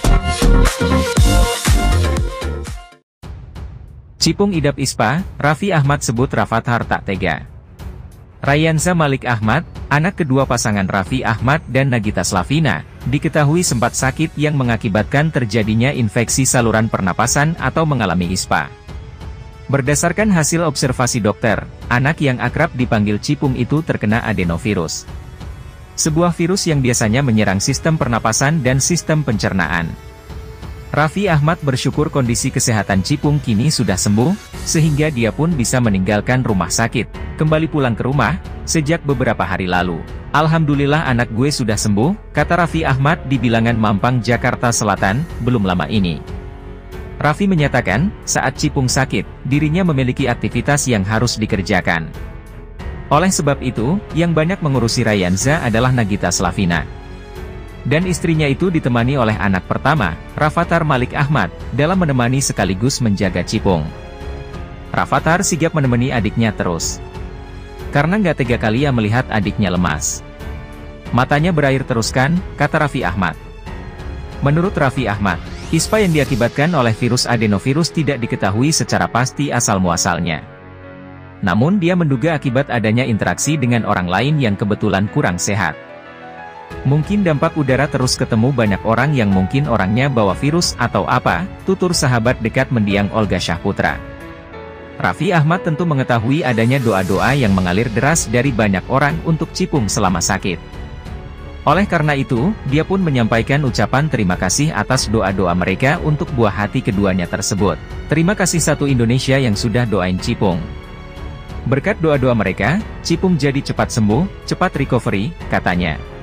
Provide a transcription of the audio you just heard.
Cipung idap ISPA, Raffi Ahmad sebut Rafatthar tak tega. Ryanza Malik Ahmad, anak kedua pasangan Raffi Ahmad dan Nagita Slavina, diketahui sempat sakit yang mengakibatkan terjadinya infeksi saluran pernapasan atau mengalami ISPA. Berdasarkan hasil observasi dokter, anak yang akrab dipanggil Cipung itu terkena adenovirus. Sebuah virus yang biasanya menyerang sistem pernapasan dan sistem pencernaan. Raffi Ahmad bersyukur kondisi kesehatan Cipung kini sudah sembuh, sehingga dia pun bisa meninggalkan rumah sakit, kembali pulang ke rumah, sejak beberapa hari lalu. Alhamdulillah anak gue sudah sembuh, kata Raffi Ahmad di Bilangan Mampang, Jakarta Selatan, belum lama ini. Raffi menyatakan, saat Cipung sakit, dirinya memiliki aktivitas yang harus dikerjakan. Oleh sebab itu, yang banyak mengurusi Ryanza adalah Nagita Slavina. Dan istrinya itu ditemani oleh anak pertama, Rafatthar Malik Ahmad, dalam menemani sekaligus menjaga Cipung. Rafatthar sigap menemani adiknya terus. Karena nggak tega kali ya melihat adiknya lemas. Matanya berair terus kan, kata Raffi Ahmad. Menurut Raffi Ahmad, ISPA yang diakibatkan oleh virus adenovirus tidak diketahui secara pasti asal-muasalnya. Namun dia menduga akibat adanya interaksi dengan orang lain yang kebetulan kurang sehat. Mungkin dampak udara terus ketemu banyak orang yang mungkin orangnya bawa virus atau apa, tutur sahabat dekat mendiang Olga Syahputra. Raffi Ahmad tentu mengetahui adanya doa-doa yang mengalir deras dari banyak orang untuk Cipung selama sakit. Oleh karena itu, dia pun menyampaikan ucapan terima kasih atas doa-doa mereka untuk buah hati keduanya tersebut. Terima kasih satu Indonesia yang sudah doain Cipung. Berkat doa-doa mereka, Cipung jadi cepat sembuh, cepat recovery, katanya.